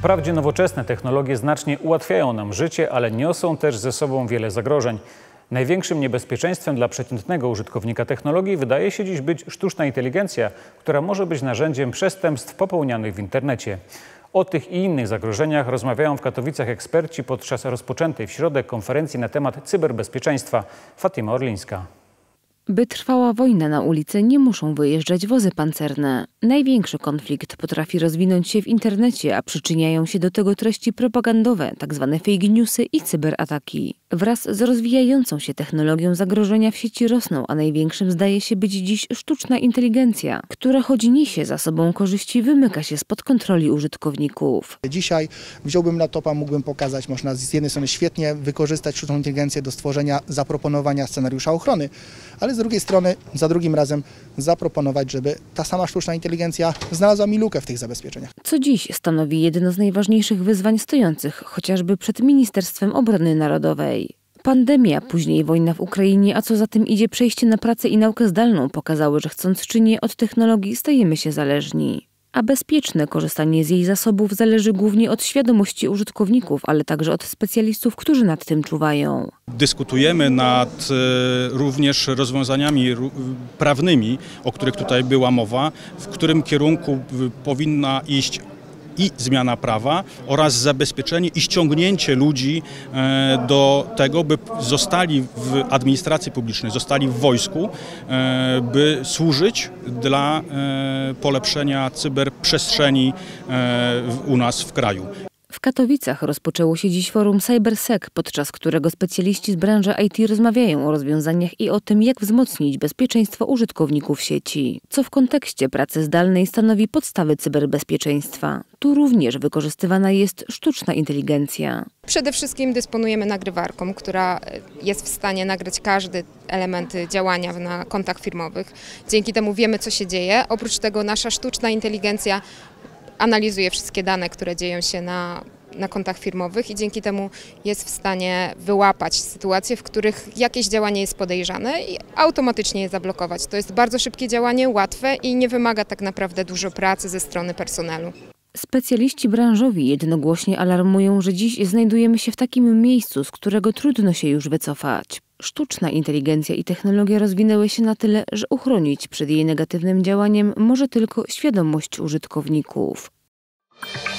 Wprawdzie nowoczesne technologie znacznie ułatwiają nam życie, ale niosą też ze sobą wiele zagrożeń. Największym niebezpieczeństwem dla przeciętnego użytkownika technologii wydaje się dziś być sztuczna inteligencja, która może być narzędziem przestępstw popełnianych w internecie. O tych i innych zagrożeniach rozmawiają w Katowicach eksperci podczas rozpoczętej w środę konferencji na temat cyberbezpieczeństwa. Fatima Orlińska. By trwała wojna na ulicy, nie muszą wyjeżdżać wozy pancerne. Największy konflikt potrafi rozwinąć się w internecie, a przyczyniają się do tego treści propagandowe, tzw. fake newsy i cyberataki. Wraz z rozwijającą się technologią zagrożenia w sieci rosną, a największym zdaje się być dziś sztuczna inteligencja, która choć niesie za sobą korzyści, wymyka się spod kontroli użytkowników. Dzisiaj wziąłbym laptopa, mógłbym pokazać, można z jednej strony świetnie wykorzystać sztuczną inteligencję do stworzenia, zaproponowania scenariusza ochrony, ale z drugiej strony, za drugim razem zaproponować, żeby ta sama sztuczna inteligencja znalazła mi lukę w tych zabezpieczeniach. Co dziś stanowi jedno z najważniejszych wyzwań stojących chociażby przed Ministerstwem Obrony Narodowej. Pandemia, później wojna w Ukrainie, a co za tym idzie przejście na pracę i naukę zdalną pokazały, że chcąc czy nie od technologii stajemy się zależni. A bezpieczne korzystanie z jej zasobów zależy głównie od świadomości użytkowników, ale także od specjalistów, którzy nad tym czuwają. Dyskutujemy nad również rozwiązaniami prawnymi, o których tutaj była mowa, w którym kierunku powinna iść i zmiana prawa oraz zabezpieczenie i ściągnięcie ludzi do tego, by zostali w administracji publicznej, zostali w wojsku, by służyć dla polepszenia cyberprzestrzeni u nas w kraju. W Katowicach rozpoczęło się dziś forum CyberSec, podczas którego specjaliści z branży IT rozmawiają o rozwiązaniach i o tym, jak wzmocnić bezpieczeństwo użytkowników sieci, co w kontekście pracy zdalnej stanowi podstawy cyberbezpieczeństwa. Tu również wykorzystywana jest sztuczna inteligencja. Przede wszystkim dysponujemy nagrywarką, która jest w stanie nagrać każdy element działania na kontach firmowych. Dzięki temu wiemy, co się dzieje. Oprócz tego nasza sztuczna inteligencja analizuje wszystkie dane, które dzieją się na kontach firmowych i dzięki temu jest w stanie wyłapać sytuacje, w których jakieś działanie jest podejrzane i automatycznie je zablokować. To jest bardzo szybkie działanie, łatwe i nie wymaga tak naprawdę dużo pracy ze strony personelu. Specjaliści branżowi jednogłośnie alarmują, że dziś znajdujemy się w takim miejscu, z którego trudno się już wycofać. Sztuczna inteligencja i technologia rozwinęły się na tyle, że uchronić przed jej negatywnym działaniem może tylko świadomość użytkowników.